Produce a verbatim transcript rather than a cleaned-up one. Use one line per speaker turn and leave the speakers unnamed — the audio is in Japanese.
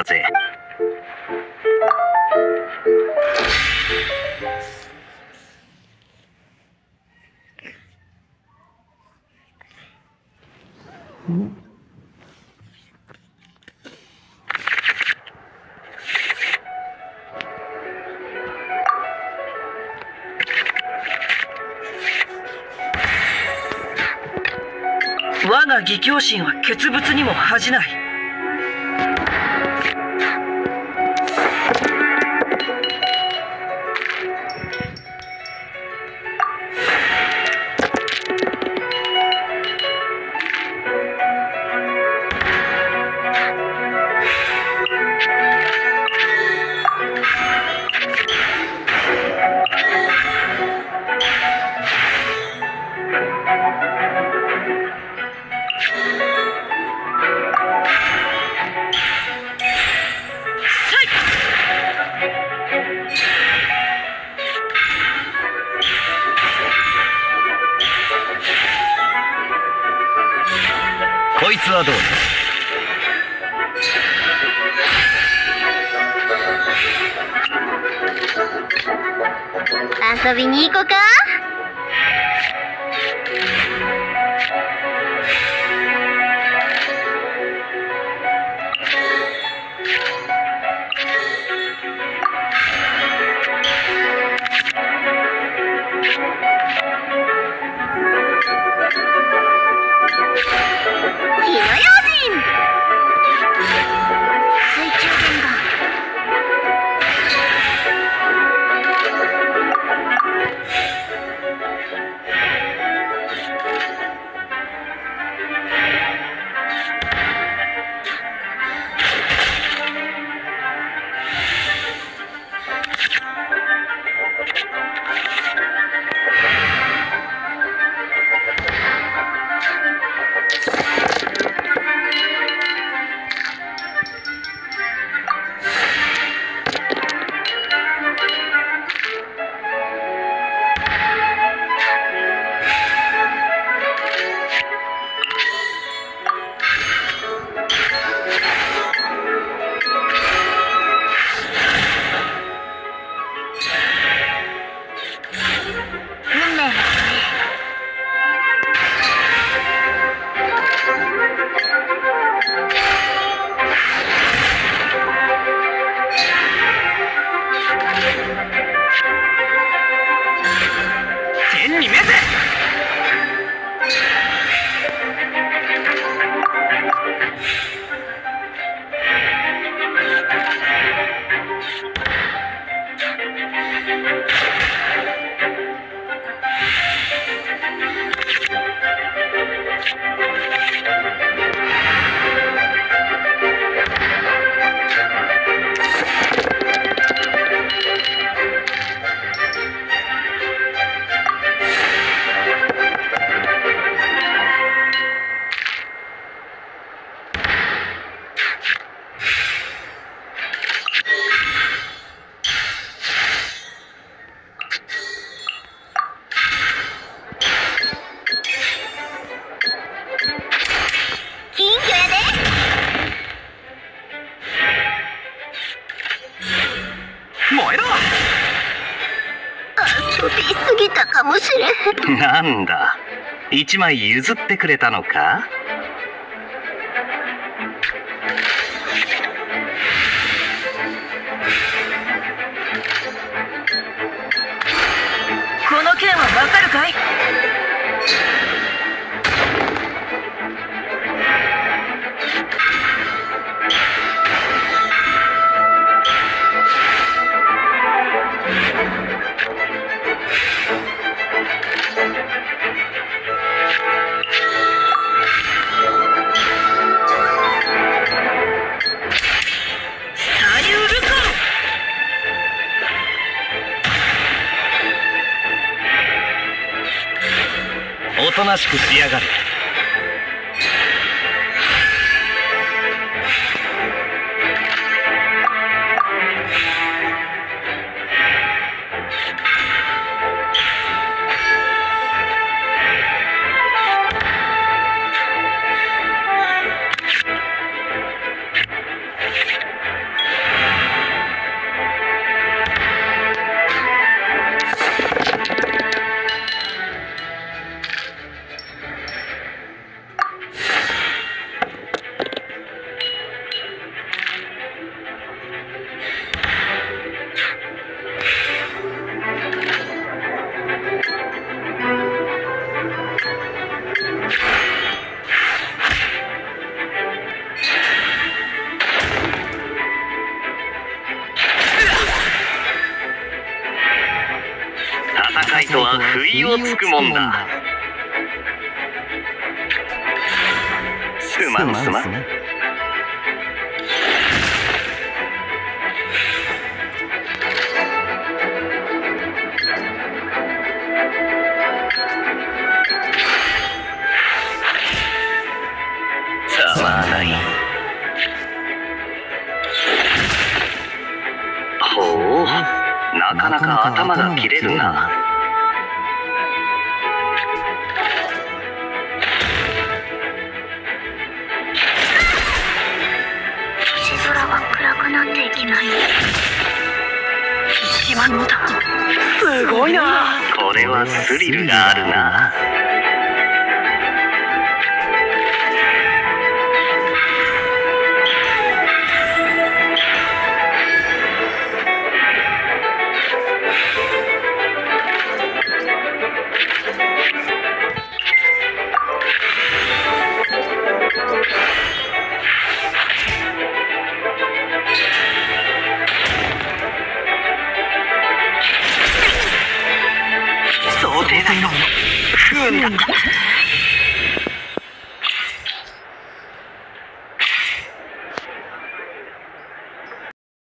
ぜ。
我が義兄心は傑物にも恥じない。
こいつはどう
だ？遊びに行こうか。火の用心。水中伝言。運命の
天に召せ。燃えろ。
遊びすぎたかもしれん。
なんだ、一枚譲ってくれたのか？
この件はわかるかい？
おとなしくしやがれ。 イトは不意をつくもんだ。すまんすまん。たまらない。ほう、なかなか頭が切れるな。
星空が暗くなっていきない。
一万のだ。すごいな。
これはスリルがあるな。想定内の不運だった。